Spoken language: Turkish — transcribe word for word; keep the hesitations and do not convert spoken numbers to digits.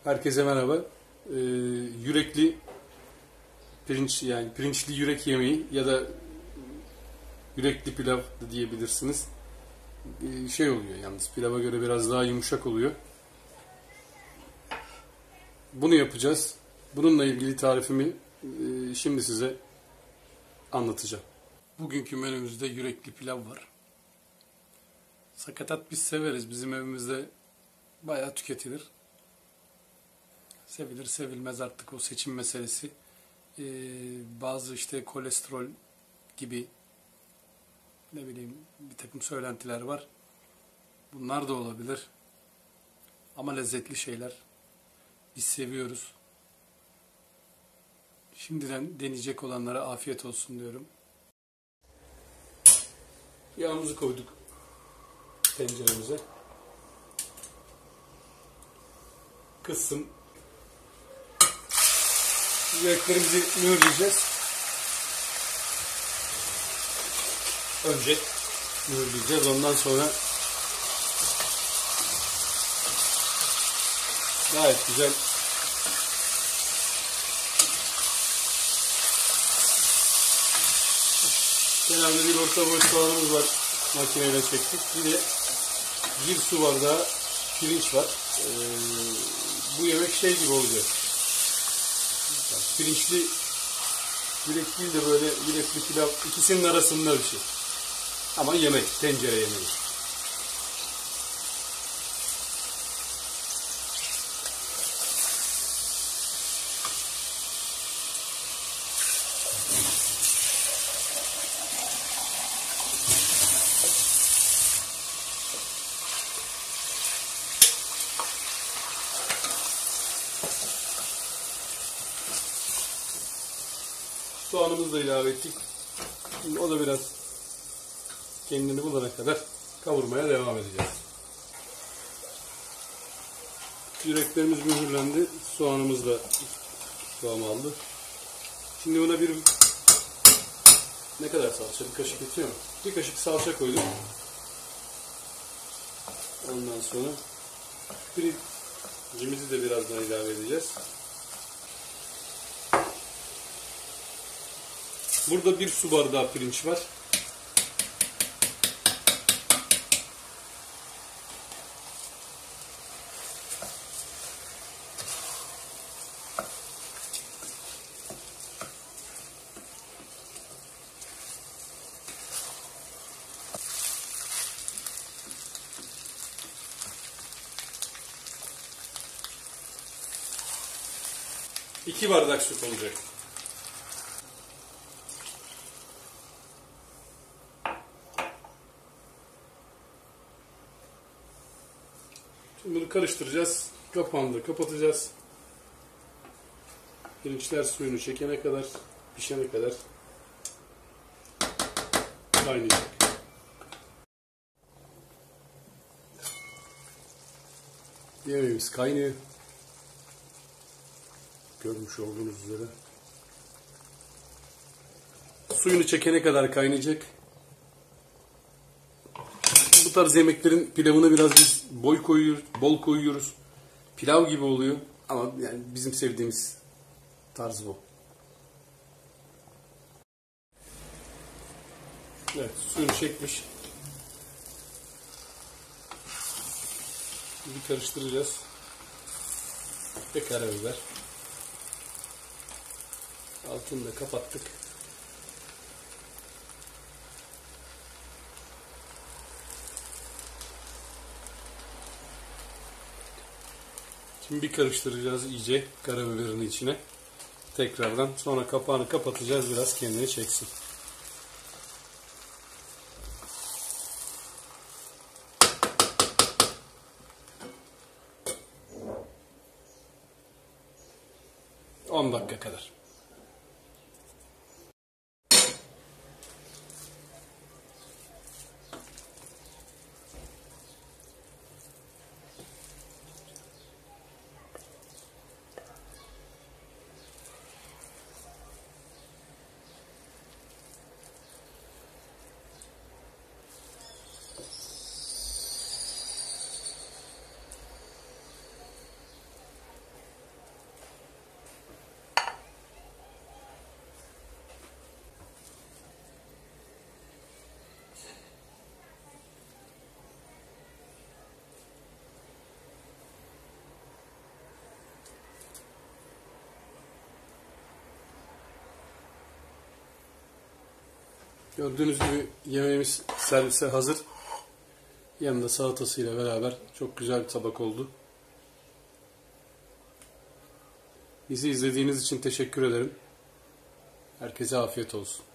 Herkese merhaba. Ee, yürekli pirinç yani pirinçli yürek yemeği ya da yürekli pilav da diyebilirsiniz. Ee, şey oluyor yalnız pilava göre biraz daha yumuşak oluyor. Bunu yapacağız. Bununla ilgili tarifimi e, şimdi size anlatacağım. Bugünkü menümüzde yürekli pilav var. Sakatat biz severiz. Bizim evimizde bayağı tüketilir. Sevilir sevilmez artık o seçim meselesi. Ee, bazı işte kolesterol gibi ne bileyim bir takım söylentiler var. Bunlar da olabilir. Ama lezzetli şeyler. Biz seviyoruz. Şimdiden deneyecek olanlara afiyet olsun diyorum. Yağımızı koyduk tenceremize. Kızsın. Yüreklerimizi mühürleyeceğiz. Önce mühürleyeceğiz. Ondan sonra gayet güzel kenarda bir orta boy soğanımız var. Makineyle çektik. Bir de bir su bardağı pirinç var. Ee, bu yemek şey gibi olacak. Yani pirinçli yürek değil de böyle yürekli pilav, ikisinin arasında bir şey. Ama yemek, tencere yemeği. Soğanımızı da ilave ettik. Şimdi o da biraz kendini bulana kadar kavurmaya devam edeceğiz. Yüreklerimiz mühürlendi. Soğanımız da kıvam aldı. Şimdi buna bir ne kadar salça? Bir kaşık yetiyor mu? Bir kaşık salça koydum. Ondan sonra pirincimizi de birazdan ilave edeceğiz. Burada bir su bardağı pirinç var. İki bardak süt olacak. Şimdi bunu karıştıracağız. Kapağını da kapatacağız. Pirinçler suyunu çekene kadar, pişene kadar kaynayacak. Yemeğimiz kaynıyor. Görmüş olduğunuz üzere. Suyunu çekene kadar kaynayacak. Bu tarz yemeklerin pilavına biraz biz boy koyuyoruz, bol koyuyoruz. Pilav gibi oluyor ama yani bizim sevdiğimiz tarz bu. Evet, suyunu çekmiş. Bir karıştıracağız. Ve karabiber. Altını da kapattık. Şimdi bir karıştıracağız iyice karabiberin içine. Tekrardan sonra kapağını kapatacağız, biraz kendini çeksin. on dakika kadar. Gördüğünüz gibi yemeğimiz servise hazır. Yanında salatasıyla beraber çok güzel bir tabak oldu. Bizi izlediğiniz için teşekkür ederim. Herkese afiyet olsun.